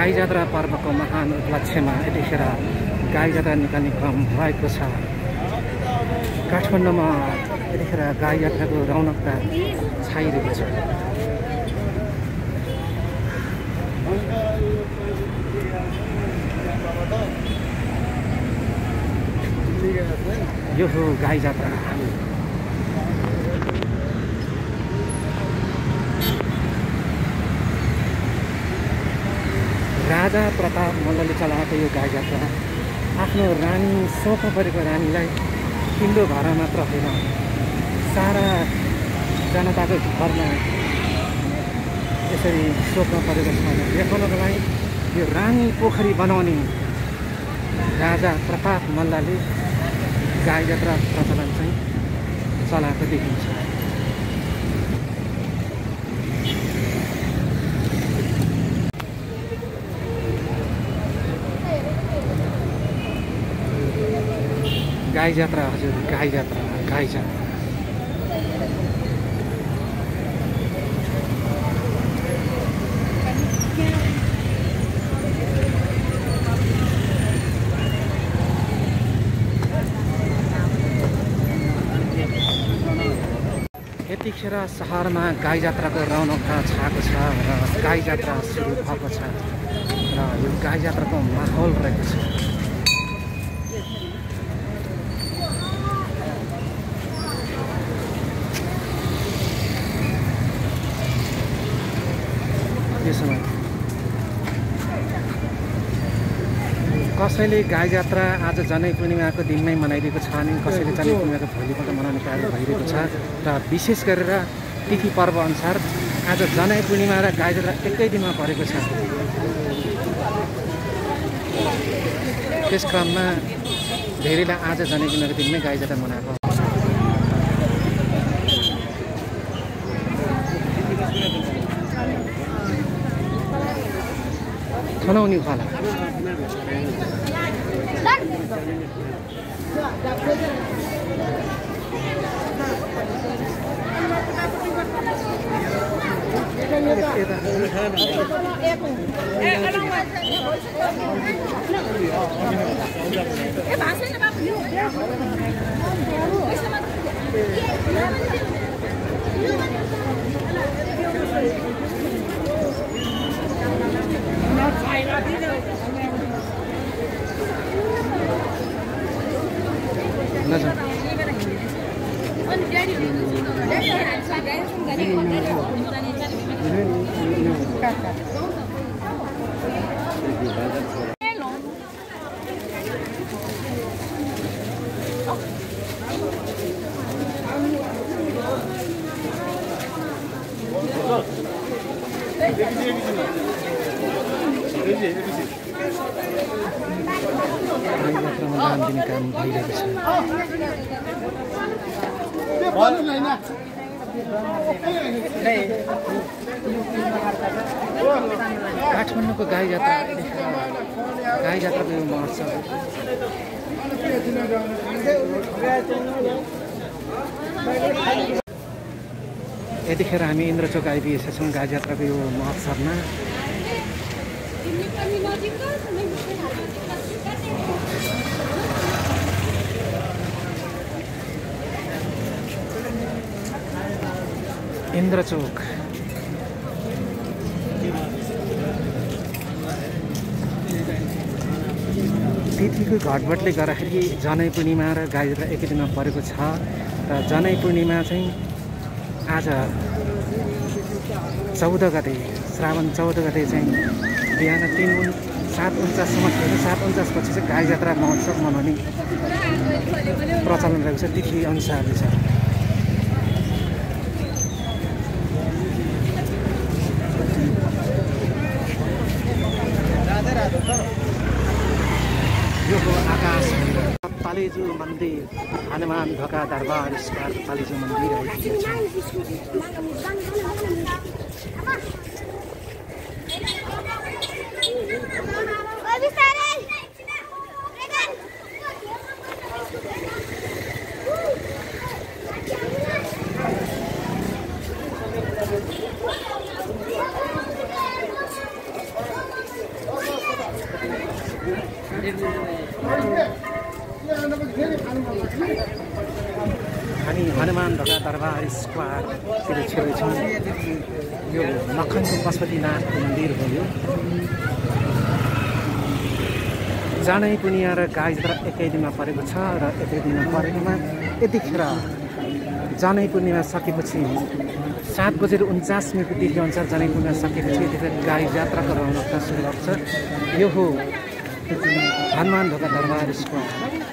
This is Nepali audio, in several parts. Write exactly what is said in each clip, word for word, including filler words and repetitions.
गाई जात्रा पर्वको महान उपलक्ष्यमा यतिखेर गाई जात्रा निकाल्ने क्रम भएको छ। काठमाडौँमा यतिखेर गाई जात्राको रौनकता छाइरहेको छ। यो हो गाई जात्रा। राजा प्रताप मल्लले चलाएको यो गाई जात्रा आफ्नो रानी सोच्नु परेको रानीलाई तिम्रो घर मात्र होइन सारा जनताको घरमा यसरी सोच्नु परेको छ देखाउनको लागि यो रानी पोखरी बनाउने राजा प्रताप मल्लले गाई जात्रा प्रचलन चाहिँ चलाएको देखिन्छ। गाई जात्रा हजुर गाई जात्रा गाई जात्रा यतिखेर सहरमा गाई जात्राको रौनकता छाएको छ र गाई जात्रा सुरु भएको छ र यो गाई जात्राको माहौल रहेको छ। कसैले गाई जात्रा आज जनै पूर्णिमाको दिनमै मनाइरहेको छ अनि कसैले जनै पूर्णिमाको भोलिपल्ट मनाउने कार्य भइरहेको छ र विशेष गरेर तिथि पर्व अनुसार आज जनै पूर्णिमा र गाई जात्रा एकै दिनमा परेको छ। त्यस क्रममा धेरैले आज जनै पूर्णिमाको दिनमै गाई जात्रा मनाएको। खनाउने उखाला दान दिने काम भइरहेको छ। काठमाडौँको गाई जात्रा गाई जात्राको यो महोत्सव यतिखेर हामी इन्द्रचोक आइपुगेका छौँ गाई जात्राको यो महोत्सवमा। इन्द्रचोक तिथिको घटबटले गर्दाखेरि जनै पूर्णिमा र गाई जात्रा एकै दिनमा परेको छ र जनै पूर्णिमा चाहिँ आज चौध गते श्रावण चौध गते चाहिँ बिहान तिन सात उन्चाससम्म खेल्नु सात उन्चासपछि चाहिँ गाई जात्रा महोत्सव मनाउने प्रचलन रहेको छ तिथि अनुसारले छ। यो हो आकाश तालेजु मन्दिर हनुमान ढोका दरबार स्कार तालेजु मन्दिर आइपुगेको छ। हामी हनुमान ढोका दरबार स्क्वायरतिर छेउछौँ। यो मखनको पशुपतिनाथको मन्दिर हो। यो चाँडै पुनिया र गाईजात्रा एकै दिनमा परेको छ र एकै दिनमा परेकोमा यतिखेर जनै पूर्णिमा सकेपछि सात बजेर उन्चास मिनटको तिथि अनुसार जनै पूर्णिमा सकेपछि यतिखेर गाई जात्राको रौनकता सुरु लाग्छ। यो हो हनुमान ढोका दरबार स्क्वायर।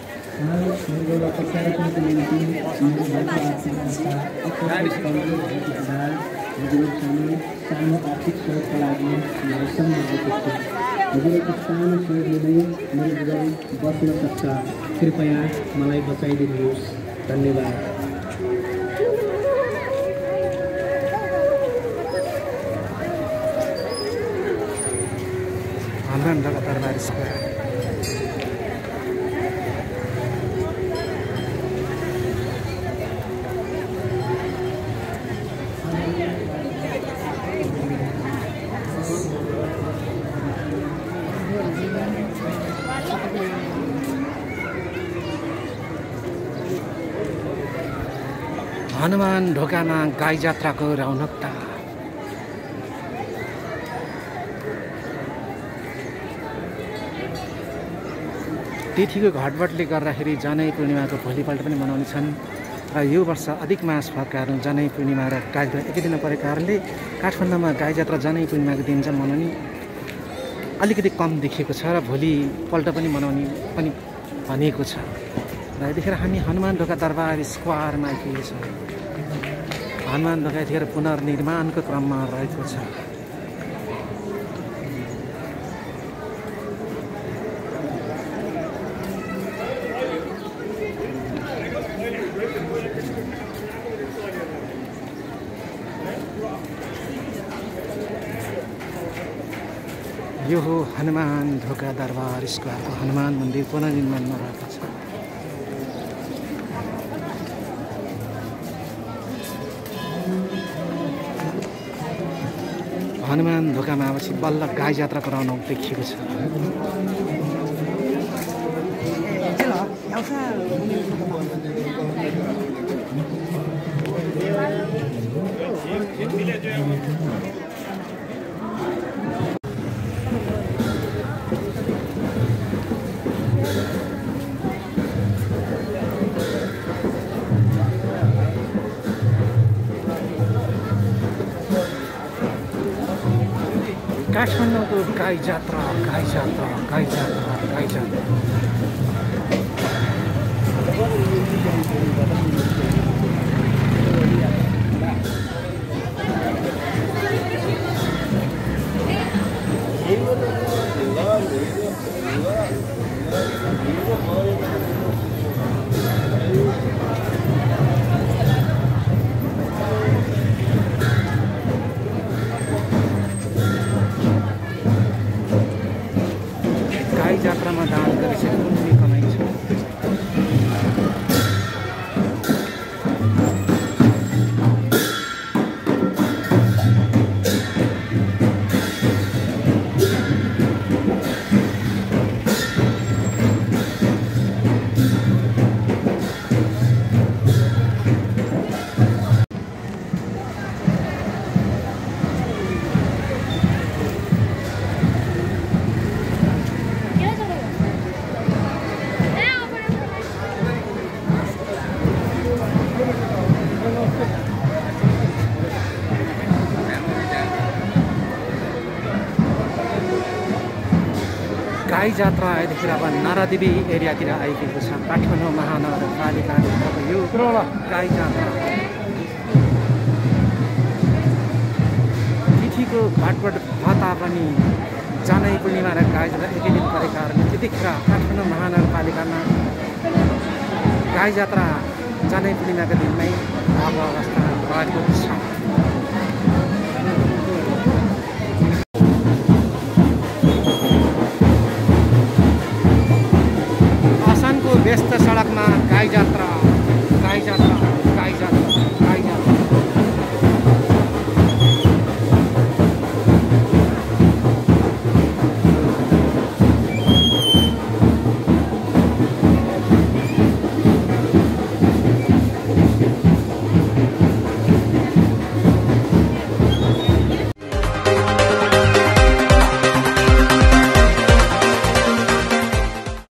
हजुरको सानो सहयोगले नै मेरो बुझाइ बस्न सक्छ। कृपया मलाई बचाइदिनुहोस्। धन्यवाद। हनुमान ढोका दरबार स्क्वायर। हनुमान ढोकामा गाई जात्राको रौनकता। तिथिको घटबटले गर्दाखेरि जनै पूर्णिमाको भोलिपल्ट पनि मनाउने छन् र यो वर्ष अधिक मास भएको कारण जनै पूर्णिमा र गाई जात्रा एकै दिनमा परेको कारणले काठमाडौँमा गाई जात्रा जनै पूर्णिमाको दिन चाहिँ मनाउने अलिकति कम देखिएको छ र भोलिपल्ट पनि मनाउने पनि भनिएको छ। र यतिखेर हामी हनुमान ढोका दरबार स्क्वायरमा आइपुगेको छौँ। हनुमान ढोका यतिखेर पुनर्निर्माणको क्रममा रहेको छ। यो हो हनुमान ढोका दरबार स्क्वायरको हनुमान मन्दिर पुनर्निर्माणमा रहेको छ। हनुमान ढोकामा आएपछि बल्ल गाई जात्राको रौनक देखिएको छ। काठमाडौँको गाई जात्रा गाई जात्रा गाई जात्रा गाई जात्रा। जात्रामा दान गरिसके पुण्य कमाइन्छ। गाई जात्रा यतिखेर अब नारादेवी एरियातिर आइपुगेको छ। काठमाडौँ महानगरपालिकाको यो गाई जात्रा तिथिको घटबट भए तापनि जनै पूर्णिमा र गाई जात्रा एकै दिन परेको कारणले त्यतिखेर काठमाडौँ महानगरपालिकामा गाई जात्रा जनै पूर्णिमाको दिनमै अब अवस्था रहेको छ। व्यस्त सडकमा गाई जात्रा।